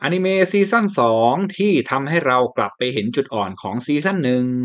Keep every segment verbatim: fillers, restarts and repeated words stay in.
อนิเมะซีซั่นสองที่ทำให้เรากลับไปเห็นจุดอ่อนของซีซั่นหนึ่ง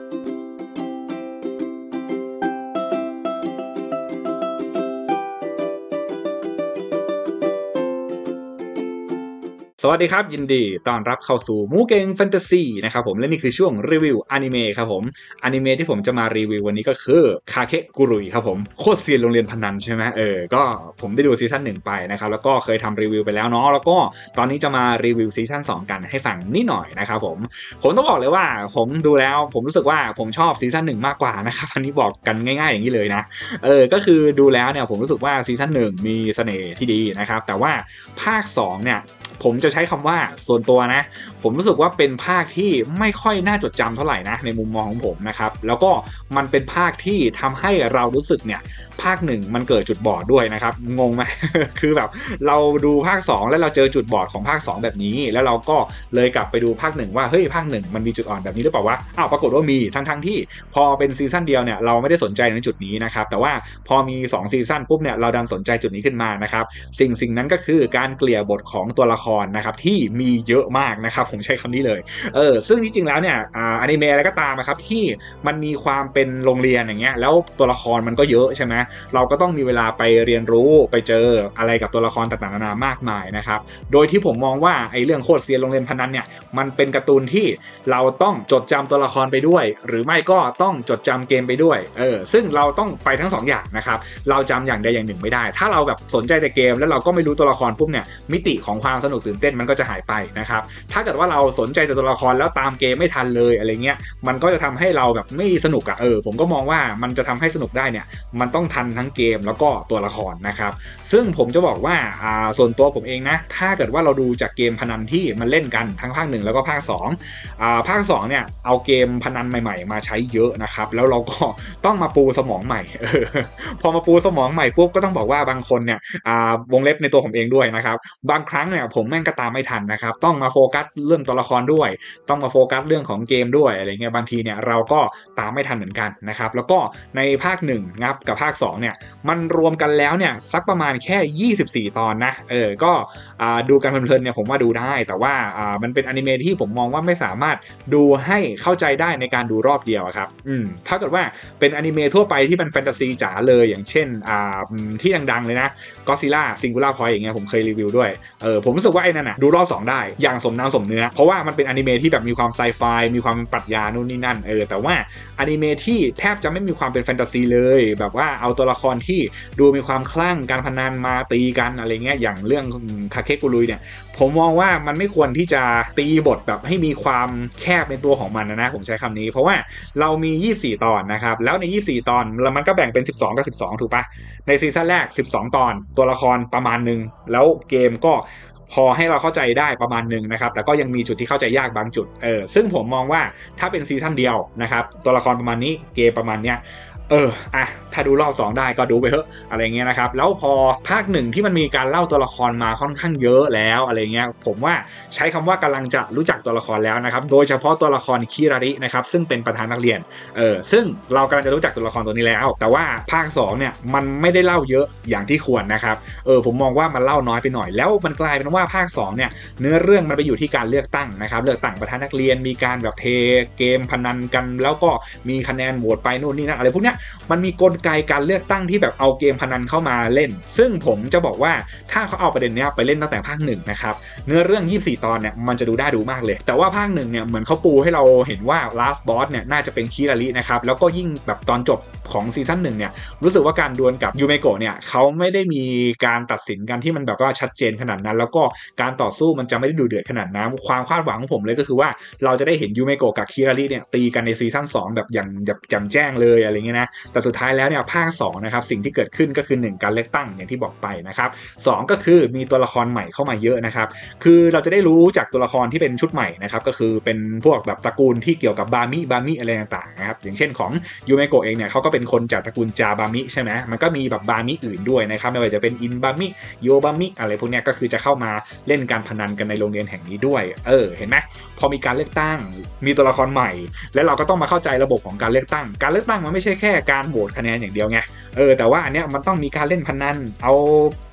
สวัสดีครับยินดีต้อนรับเข้าสู่หมูเก่งแฟนตาซีนะครับผมและนี่คือช่วงรีวิวอนิเมะครับผมอนิเมะที่ผมจะมารีวิววันนี้ก็คือคาเคกุรุยครับผมโคตรเซียนโรงเรียนพนันใช่ไหมเออก็ผมได้ดูซีซั่นหนึ่งไปนะครับแล้วก็เคยทำรีวิวไปแล้วเนาะแล้วก็ตอนนี้จะมารีวิวซีซั่นสองกันให้ฟังนิดหน่อยนะครับผมผมต้องบอกเลยว่าผมดูแล้วผมรู้สึกว่าผมชอบซีซั่นหนึ่งมากกว่านะครับอันนี้บอกกันง่ายๆอย่างนี้เลยนะเออก็คือดูแล้วเนี่ยผมรู้สึกว่าซีซั่นหนึ่งมีเสน่ห์ที่ดีนะครับแต่ว่าภาคสองเนี่ยผมจะใช้คำว่าส่วนตัวนะผมรู้สึกว่าเป็นภาคที่ไม่ค่อยน่าจดจำเท่าไหร่นะในมุมมองของผมนะครับแล้วก็มันเป็นภาคที่ทำให้เรารู้สึกเนี่ยภาคหนึ่งมันเกิดจุดบอดด้วยนะครับงงไหม คือแบบเราดูภาคสองแล้วเราเจอจุดบอดของภาคสองแบบนี้แล้วเราก็เลยกลับไปดูภาคหนึ่งว่าเฮ้ยภาคหนึ่งมันมีจุดอ่อนแบบนี้หรือเปล่าวะอ้าวปรากฏว่ามีทั้งทั้งที่พอเป็นซีซั่นเดียวเนี่ยเราไม่ได้สนใจในจุดนี้นะครับแต่ว่าพอมีสองซีซั่นปุ๊บเนี่ยเราดันสนใจจุดนี้ขึ้นมานะครับสิ่งสิ่งนั้นก็คือการเกลี่ยบทของตัวละครนะครับที่มีเยอะมากนะครับผมใช้คำนี้เลยเออซึ่งที่จริงแล้วเนี่ยอ่าอนิเมะอะไรก็ตามนะครับที่มันมีความเป็นโรงเรียนอย่างเงี้ยแล้วตัวละครมันก็เยอะใช่ไหมเราก็ต้องมีเวลาไปเรียนรู้ไปเจออะไรกับตัวละครต่างๆนานามากมายนะครับโดยที่ผมมองว่าไอ้เรื่องโคตรเซียนโรงเรียนพนันเนี่ยมันเป็นการ์ตูนที่เราต้องจดจำตัวละครไปด้วยหรือไม่ก็ต้องจดจำเกมไปด้วยเออซึ่งเราต้องไปทั้งสองอย่างนะครับเราจำอย่างใดอย่างหนึ่งไม่ได้ถ้าเราแบบสนใจแต่เกมแล้วเราก็ไม่รู้ตัวละครปุ๊บเนี่ยมิติของความสนุกตื่นเต้นมันก็จะหายไปนะครับถ้าเกิดว่าเราสนใจแต่ตัวละครแล้วตามเกมไม่ทันเลยอะไรเงี้ยมันก็จะทำให้เราแบบไม่สนุกอะเออผมก็มองว่ามันจะทำให้สนุกได้เนี่ยมันต้องทันทั้งเกมแล้วก็ตัวละครนะครับซึ่งผมจะบอกว่าอ่าส่วนตัวผมเองนะถ้าเกิดว่าเราดูจากเกมพนันที่มันเล่นกันทั้งภาคหนึ่งแล้วก็ภาคสองอ่าภาคสองเนี่ยเอาเกมพนันใหม่ๆมาใช้เยอะนะครับแล้วเราก็ต้องมาปูสมองใหม่เออพอมาปูสมองใหม่ปุ๊บก็ต้องบอกว่าบางคนเนี่ยอ่าวงเล็บในตัวผมเองด้วยนะครับบางครั้งเนี่ยผมแม่งก็ตามไม่ทันนะครับต้องมาโฟกัสเรื่องตัวละครด้วยต้องมาโฟกัสเรื่องของเกมด้วยอะไรเงี้ยบางทีเนี่ยเราก็ตามไม่ทันเหมือนกันนะครับแล้วก็ในภาคหนึ่งนะครับกับภาคสองเนี่ยมันรวมกันแล้วเนี่ยสักประมาณแค่ยี่สิบสี่ตอนนะเออก็ดูกันเพลินๆเนี่ยผมว่าดูได้แต่ว่ามันเป็นอนิเมะที่ผมมองว่าไม่สามารถดูให้เข้าใจได้ในการดูรอบเดียวครับอืมถ้าเกิดว่าเป็นอนิเมะทั่วไปที่เป็นแฟนตาซีจ๋าเลยอย่างเช่นอ่าที่ดังๆเลยนะก็อดซิลล่าซิงคูล่าพอยต์อย่างเงี้ยผมเคยรีวิวด้วยเออผมรู้สึกว่าไอ้นั่นน่ะดูรอบสองได้อย่างสมน้ำสมเนื้อเพราะว่ามันเป็นอนิเมะที่แบบมีความไซไฟมีความปรัชญานู่นนี่นั่นเออแต่ว่าอนิเมะที่แทบจะไม่มีความเป็นแฟนตาซีเลยแบบว่าเอาตัวละครที่ดูมีความคลั่งการพนันมาตีกันอะไรเงี้ยอย่างเรื่องคาเคกุรุยเนี่ยผมมองว่ามันไม่ควรที่จะตีบทแบบให้มีความแคบในตัวของมันนะนะผมใช้คำนี้เพราะว่าเรามียี่สิบสี่ตอนนะครับแล้วในยี่สิบสี่ตอนแล้วมันก็แบ่งเป็นสิบสองกับสิบสองถูกปะในซีซั่นแรกสิบสองตอนตัวละครประมาณนึงแล้วเกมก็พอให้เราเข้าใจได้ประมาณนึงนะครับแต่ก็ยังมีจุดที่เข้าใจยากบางจุดเออซึ่งผมมองว่าถ้าเป็นซีซั่นเดียวนะครับตัวละครประมาณนี้เกมประมาณเนี้ยเอออ่ะถ้าดูรอบสองได้ก็ดูไปเถอะอะไรเงี้ยนะครับแล้วพอภาคหนึ่งที่มันมีการเล่าตัวละครมาค่อนข้างเยอะแล้วอะไรเงี้ยผมว่าใช้คำว่ากำลังจะรู้จักตัวละครแล้วนะครับโดยเฉพาะตัวละครคิรารินะครับซึ่งเป็นประธานนักเรียนเออซึ่งเรากำลังจะรู้จักตัวละครตัวนี้แล้วแต่ว่าภาคสองเนี่ยมันไม่ได้เล่าเยอะอย่างที่ควรนะครับเออผมมองว่ามันเล่าน้อยไปหน่อยแล้วมันกลายเป็นว่าภาคสองเนี่ยเนื้อเรื่องมันไปอยู่ที่การเลือกตั้งนะครับเลือกตั้งประธานนักเรียนมีการแบบเทเกมพนันกันแล้วก็มีคะแนนโหวตไปนู่นนี่นั่นอะไรพวกเนี้ยมันมีกลไกการเลือกตั้งที่แบบเอาเกมพนันเข้ามาเล่นซึ่งผมจะบอกว่าถ้าเขาเอาประเด็นนี้ไปเล่นตั้งแต่ภาคหนึ่งนะครับเนื้อเรื่องยี่สิบสี่ตอนเนี่ยมันจะดูได้ดูมากเลยแต่ว่าภาคหนึ่งเนี่ยเหมือนเขาปูให้เราเห็นว่า last boss เนี่ยน่าจะเป็นคิรารินะครับแล้วก็ยิ่งแบบตอนจบของซีซั่นหนึ่งเนี่ยรู้สึกว่าการดวลกับยูเมโกะเนี่ยเขาไม่ได้มีการตัดสินกันที่มันแบบว่าชัดเจนขนาดนั้นแล้วก็การต่อสู้มันจะไม่ได้ดูเดือดขนาดนั้นความคาดหวังของผมเลยก็คือว่าเราจะได้เห็นยูเมโกะกับคิราริเนี่ยตีกันในซีซั่นสองแบบอย่างแบบแจ่มแจ้งเลยอะไรเงี้ยนะแต่สุดท้ายแล้วเนี่ยภาคสองนะครับสิ่งที่เกิดขึ้นก็คือหนึ่งการเลือกตั้งอย่างที่บอกไปนะครับสองก็คือมีตัวละครใหม่เข้ามาเยอะนะครับคือเราจะได้รู้จากตัวละครที่เป็นชุดใหม่นะครับก็คือเป็นพวกแบบตระกูลที่เกี่ยวกับบามิบามิอะไรต่างๆนะครับอย่างเช่นของยูเมโกะเองเนี่ยเขาก็เป็นคนจากตระกูลจาบามิใช่ไหมมันก็มีแบบบามิอื่นด้วยนะครับไม่ว่าจะเป็นอินบามิโยบามิอะไรพวกนี้ก็คือจะเข้ามาเล่นการพนันกันในโรงเรียนแห่งนี้ด้วยเออเห็นไหมพอมีการเลือกตั้งมีตัวละครใหม่แล้วเราก็ต้องมาเข้าใจระบบของการเลือกตั้งการเลือกตั้งมันไม่ใช่แค่การโหวตคะแนนอย่างเดียวไงเออแต่ว่าอันเนี้ยมันต้องมีการเล่นพนันเอา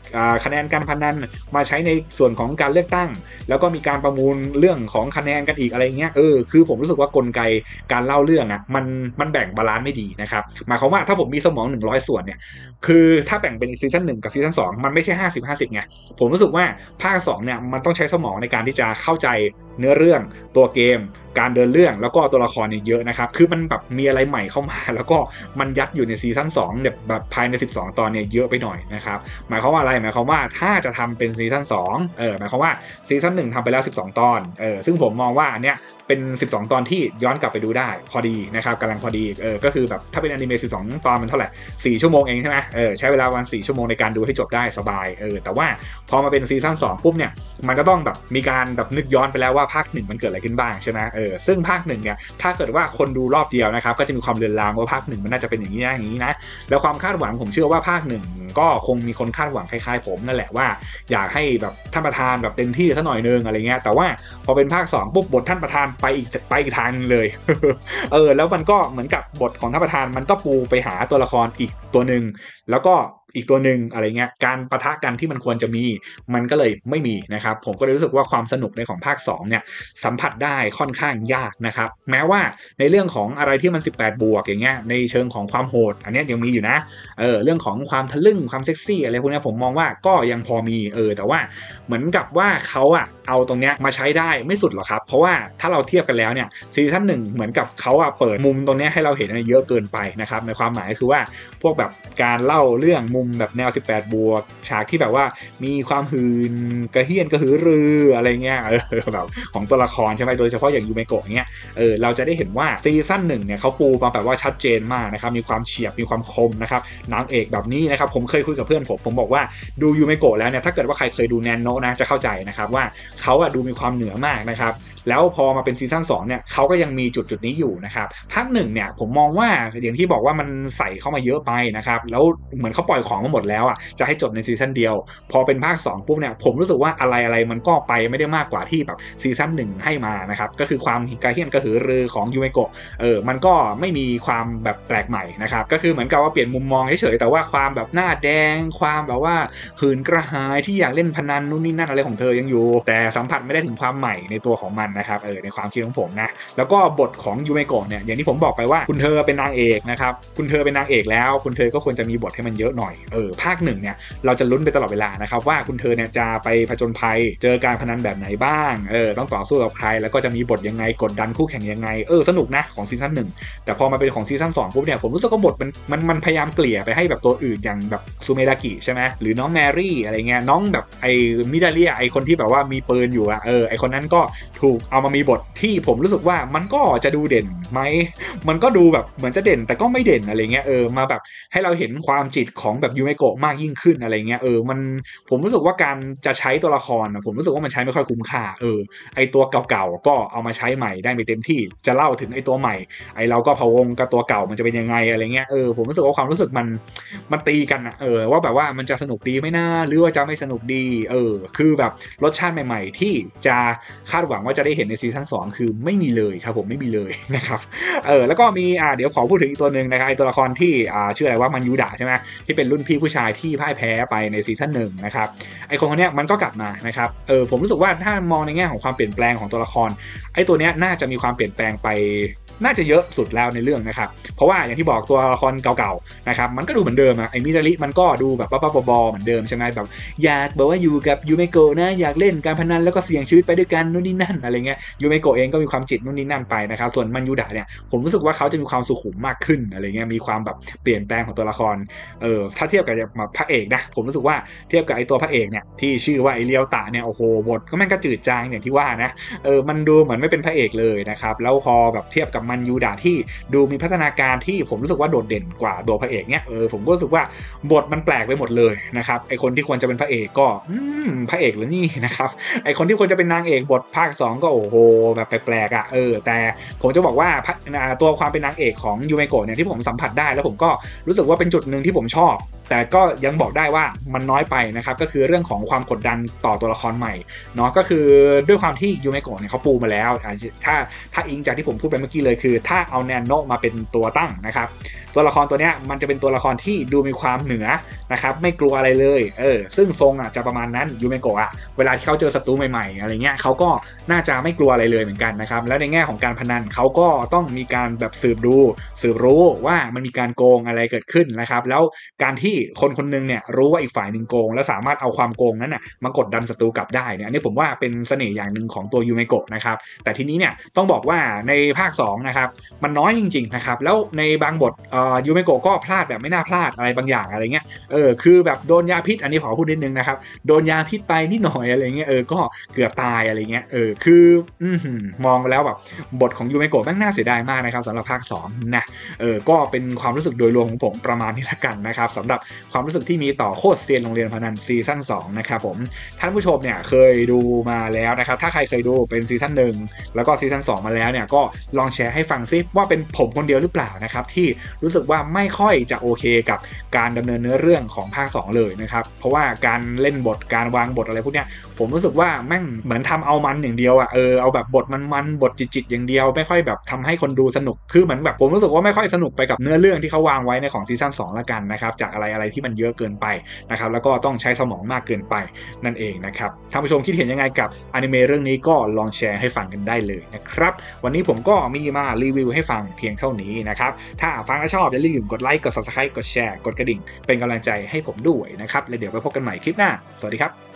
คะแนนการพนันมาใช้ในส่วนของการเลือกตั้งแล้วก็มีการประมูลเรื่องของคะแนนกันอีกอะไรเงี้ยเออคือผมรู้สึกว่ากลไกการเล่าเรื่องอ่ะมันมันแบ่งบาลานซ์ไม่ดีนะครับหมายความว่าถ้าผมมีสมองหนึ่งร้อยส่วนเนี่ยคือถ้าแบ่งเป็นซีซั่นหนึ่งกับซีซั่นสองมันไม่ใช่ห้าสิบ ห้าสิบไงผมรู้สึกว่าภาคสองเนี่ยมันต้องใช้สมองในการที่จะเข้าใจเนื้อเรื่องตัวเกมการเดินเรื่องแล้วก็ตัวละครเนี่ยเยอะนะครับคือมันแบบมีอะไรใหม่เข้ามาแล้วก็มันยัดอยู่ในซีซั่นสองเนี่ยแบบภายในสิบสองตอนเนี่ยเยอะไปหน่อยนะครับหมายความว่าอะไรหมายความว่าถ้าจะทำเป็นซีซั่นสองเออหมายความว่าซีซั่นหนึ่งทำไปแล้วสิบสองตอนเออซึ่งผมมองว่าอันเนี้ยเป็นสิบสองตอนที่ย้อนกลับไปดูได้พอดีนะครับกำลังพอดีเออก็คือแบบถ้าเป็นอนิเมะสิบสองตอนมันเท่าไหร่สี่ชั่วโมงเองใช่ไหมเออใช้เวลาวันสี่ชั่วโมงในการดูให้จบได้สบายเออแต่ว่าพอมาเป็นซีซั่นสองปุ๊บเนี่ยมันก็ต้องแบบมีการแบบนึกย้อนไปแล้วว่าภาคหนึ่งมันเกิดอะไรขึ้นบ้างใช่ไหมเออซึ่งภาคหนึ่งเนี่ยถ้าเกิดว่าคนดูรอบเดียวนะครับก็จะมีความเลือนลางว่าภาคหนึ่งมันน่าจะเป็นอย่างนี้นะอย่างนี้นะแล้วความคาดหวังผมเชื่อว่าภาคหนึ่งก็คงมีคนคาดหวังคล้ายๆผมนั่นแหละว่าอยากให้แบบท่านประธานแบบเต็มที่ซะหน่อยนึงอะไรเงี้ยแต่ว่าพอเป็นภาคสองปุ๊บบทท่านประธานไปอีกไปอีกทางเลย เออแล้วมันก็เหมือนกับบทของท่านประธานมันก็ปูไปหาตัวละครอีกตัวหนึ่งแล้วก็อีกตัวหนึ่งอะไรเงี้ยการปะทะกันที่มันควรจะมีมันก็เลยไม่มีนะครับผมก็เลยรู้สึกว่าความสนุกในของภาคสองเนี่ยสัมผัสได้ค่อนข้างยากนะครับแม้ว่าในเรื่องของอะไรที่มันสิบแปดบวกอย่างเงี้ยในเชิงของความโหดอันนี้ยังมีอยู่นะเออเรื่องของความทะลึ่งความเซ็กซี่อะไรพวกนี้ผมมองว่าก็ยังพอมีเออแต่ว่าเหมือนกับว่าเขาอะเอาตรงเนี้ยมาใช้ได้ไม่สุดหรอกครับเพราะว่าถ้าเราเทียบกันแล้วเนี่ยซีซั่นหนึ่งเหมือนกับเขาอะเปิดมุมตรงนี้ให้เราเห็นเยอะเกินไปนะครับในความหมายคือว่าพวกแบบการเล่าเรื่องมุมแบบแนวสิบแปดบวกฉากที่แบบว่ามีความหืนกระเฮี้ยนกระหือรืออะไรเงี้ยเออแบบของตัวละครใช่ไหมโดยเฉพาะอย่างยูเมโกะเงี้ยเออเราจะได้เห็นว่าซีซั่นหนึ่งเนี่ยเขาปูมาแบบว่าชัดเจนมากนะครับมีความเฉียบมีความคมนะครับนางเอกแบบนี้นะครับผมเคยคุยกับเพื่อนผมผมบอกว่าดูยูเมโกะแล้วเนี่ยถ้าเกิดว่าใครเคยดูแนนโนะนะจะเข้าใจนะครับว่าเขาอะดูมีความเหนือมากนะครับแล้วพอมาเป็นซีซั่นสองเนี่ยเขาก็ยังมีจุดจุดนี้อยู่นะครับภาคหนึ่งเนี่ยผมมองว่าอย่างที่บอกว่ามันใส่เข้ามาเยอะไปนะครับแล้วเหมือนเขาปล่อยของมาหมดแล้วอ่ะจะให้จบในซีซั่นเดียวพอเป็นภาคสองปุ๊บเนี่ยผมรู้สึกว่าอะไรอะไรมันก็ไปไม่ได้มากกว่าที่แบบซีซั่นหนึ่งให้มานะครับก็คือความกระเฮี้ยนกระหือรือของยูเมโกะเออมันก็ไม่มีความแบบแปลกใหม่นะครับก็คือเหมือนกับว่าเปลี่ยนมุมมองเฉยๆแต่ว่าความแบบหน้าแดงความแบบว่าหืนกระหายที่อยากเล่นพนันนู่นนี่นั่นอะไรของเธอยังอยู่แต่สัมผัสไม่ได้ถึงความใหม่ในตัวของมันนะครับเออในความคิดของผมนะแล้วก็บทของยูเมโกะเนี่ยอย่างที่ผมบอกไปว่าคุณเธอเป็นนางเอกนะครับคุณเธอเป็นนางเอกแล้วคุณเธอก็ควรจะมีบทให้มันเยอะหน่อยเออภาคหนึ่งเนี่ยเราจะลุ้นไปตลอดเวลานะครับว่าคุณเธอเนี่ยจะไปผจญภัยเจอการพนันแบบไหนบ้างเออต้องต่อสู้กับใครแล้วก็จะมีบทยังไงกดดันคู่แข่งยังไงเออสนุกนะของซีซั่นหนึ่งแต่พอมาเป็นของซีซั่นสองปุ๊บเนี่ยผมรู้สึกว่าบทมันมันมันพยายามเกลี่ยไปให้แบบตัวอื่นอย่างแบบซูเมดากิใช่ไหมหรือน้องแมรี่อะไรเงี้ยน้องแบบไอ้มิดาเลียไอ้คนที่แบบว่ามีปืนอยู่อะเออไอ้คนนั้นก็ถูกเอามามีบทที่ผมรู้สึกว่ามันก็จะดูเด่นไหมมันก็ดูแบบเหมือนจะเด่นแต่ก็ไม่เด่นอะไรเงี้ยเออมาแบบให้เราเห็นความจิตของแบบยูเมโกะมากยิ่งขึ้นอะไรเงี้ยเออมันผมรู้สึกว่าการจะใช้ตัวละครผมรู้สึกว่ามันใช้ไม่ค่อยคุ้มค่าเออไอตัวเก่าๆก็เอามาใช้ใหม่ได้ไม่เต็มที่จะเล่าถึงไอตัวใหม่ไอเราก็พะวงกับตัวเก่ามันจะเป็นยังไงอะไรเงี้ยเออผมรู้สึกว่าความรู้สึกมันมันตีกันอะเออว่าแบบว่ามันจะสนุกดีไหมนะหรือว่าจะไม่สนุกดีเออคือแบบรสชาติใหม่ๆที่จะคาดหวังว่าจะได้เห็นในซีซั่นสองคือไม่มีเลยครับผมไม่มีเลยนะครับเออแล้วก็มีอ่าเดี๋ยวขอพูดถึงอีกตัวหนึ่งนะครับไอตัวละครที่อ่าชื่ออะไรว่ามันยูดะใช่ไหมที่เป็นรุ่นพี่ผู้ชายที่พ่ายแพ้ไปในซีซั่นหนึ่งนะครับไอคนคนนี้มันก็กลับมานะครับเออผมรู้สึกว่าถ้ามองในแง่ของความเปลี่ยนแปลงของตัวละครไอตัวเนี้ยน่าจะมีความเปลี่ยนแปลงไปน่าจะเยอะสุดแล้วในเรื่องนะครับเพราะว่าอย่างที่บอกตัวละครเก่าๆนะครับมันก็ดูเหมือนเดิมอะไอมิดาริมันก็ดูแบบบ้าๆบอๆเหมือนเดิมใช่ไหมแบบอยากแบบว่าอยู่กับยูเมโกะนะอยากเล่นการพนันแล้วก็เสี่ยงชีวิตไปด้วยกันนู่นนี่นั่นอะไรเงี้ยยูเมโกะเองก็มีความจิตนู่นนี่นั่นไปนะครับส่วนมันยูดะเนี่ยผมรู้สึกว่าเขาจะมีความสุขุมมากขึ้นอะไรเงี้ยมีความแบบเปลี่ยนแปลงของตัวละครเออถ้าเทียบกับพระเอกนะผมรู้สึกว่าเทียบกับไอตัวพระเอกเนี่ยที่ชื่อว่าไอเลียวตะเนี่ยโอ้โหบทก็แม่งก็จืดจางอย่างที่ว่านะเออมันดูเหมือนไม่เป็นพระเอกเลยนะครับแล้วพอแบบเทียบกับมันยูดะที่ดูมีพัฒนาการที่ผมรู้สึกว่าโดดเด่นกว่าตัวพระเอกเนี่ยเออผมก็รู้สึกว่าบทมันแปลกไปหมดเลยนะครับไอคนที่ควรจะเป็นพระเอกก็อืมพระเอกหรือนี่นะครับไอคนที่ควรจะเป็นนางเอกบทภาคสองก็โอ้โหแบบแปลกๆอ่ะเออแต่ผมจะบอกว่าตัวความเป็นนางเอกของยูเมโกะเนี่ยที่ผมสัมผัสได้แล้วผมก็รู้สึกว่าเป็นจุดนึงที่ผมชอบแต่ก็ยังบอกได้ว่ามันน้อยไปนะครับก็คือเรื่องของความกดดันต่อตัวละครใหม่เนาะก็คือด้วยความที่ยูเมโกะเนี่ยเขาปูมาแล้วถ้าถ้าอิงจากที่ผมพูดไปเมื่อกี้เลยคือถ้าเอาแนนโนะมาเป็นตัวตั้งนะครับตัวละครตัวเนี้ยมันจะเป็นตัวละครที่ดูมีความเหนือนะครับไม่กลัวอะไรเลยเออซึ่งทรงอ่ะจะประมาณนั้นยูเมโกะอ่ะเวลาที่เขาเจอศัตรูใหม่ๆอะไรเงี้ยเขาก็น่าจะไม่กลัวอะไรเลยเหมือนกันนะครับแล้วในแง่ของการพนันเขาก็ต้องมีการแบบสืบดูสืบรู้ว่ามันมีการโกงอะไรเกิดขึ้นนะครับแล้วการที่คนคนนึงเนี่ยรู้ว่าอีกฝ่ายหนึ่งโกงแล้วสามารถเอาความโกงนั้นน่ะมากดดันศัตรูกลับได้เนี่ยอันนี้ผมว่าเป็นเสน่ห์อย่างหนึ่งของตัวยูเมโกะนะครับแต่ทีนี้เนี่ยต้องบอกว่าในภาคสองนะครับมันน้อยจริงๆนะครับแล้วในบางบทเอ่อยูเมโกะก็พลาดแบบไม่น่าพลาดอะไรบางอย่างอะไรเงี้ยเออคือแบบโดนยาพิษอันนี้ขอพูดนิดนึงนะครับโดนยาพิษไปนิดหน่อยอะไรเงี้ยเออก็เกือบตายอะไรเงี้ยเออคืออืมองแล้วแบบบทของยูเมโกะแม่งน่าเสียดายมากนะครับสำหรับภาคสองนะเออก็เป็นความรู้สึกโดยรวมของผมประมาณนี้ละกันนะครับสำหรับความรู้สึกที่มีต่อโคตรเซียนโรงเรียนพนันซีซั่นสองนะครับผมท่านผู้ชมเนี่ยเคยดูมาแล้วนะครับถ้าใครเคยดูเป็นซีซั่นหนึ่งแล้วก็ซีซั่นสองมาแล้วเนี่ยก็ลองแชร์ให้ฟังซิว่าเป็นผมคนเดียวหรือเปล่านะครับที่รู้สึกว่าไม่ค่อยจะโอเคกับการดำเนินเนื้อเรื่องของภาคสองเลยนะครับเพราะว่าการเล่นบทการวางบทอะไรพวกเนี้ยผมรู้สึกว่าแม่งเหมือนทำเอามันอย่างเดียวอ่ะเออเอาแบบบทมันๆบทจิตๆอย่างเดียวไม่ค่อยแบบทำให้คนดูสนุกคือเหมือนแบบผมรู้สึกว่าไม่ค่อยสนุกไปกับเนื้อเรื่องที่เขาวางไว้ในของซีซั่นสองละกันนะครับจากอะไรอะไรที่มันเยอะเกินไปนะครับแล้วก็ต้องใช้สมองมากเกินไปนั่นเองนะครับท่านผู้ชมคิดเห็นยังไงกับอนิเมะเรื่องนี้ก็ลองแชร์ให้ฟังกันได้เลยนะครับวันนี้ผมก็มีมารีวิวให้ฟังเพียงเท่านี้นะครับถ้าฟังแล้วชอบอย่าลืมกดไลค์กด ซับสไครบ์ กดแชร์กดกระดิ่งเป็นกำลังใจให้ผมด้วยนะครับแล้วเดี๋ยวไปพบกันใหม่คลิปหน้าสวัสดีครับ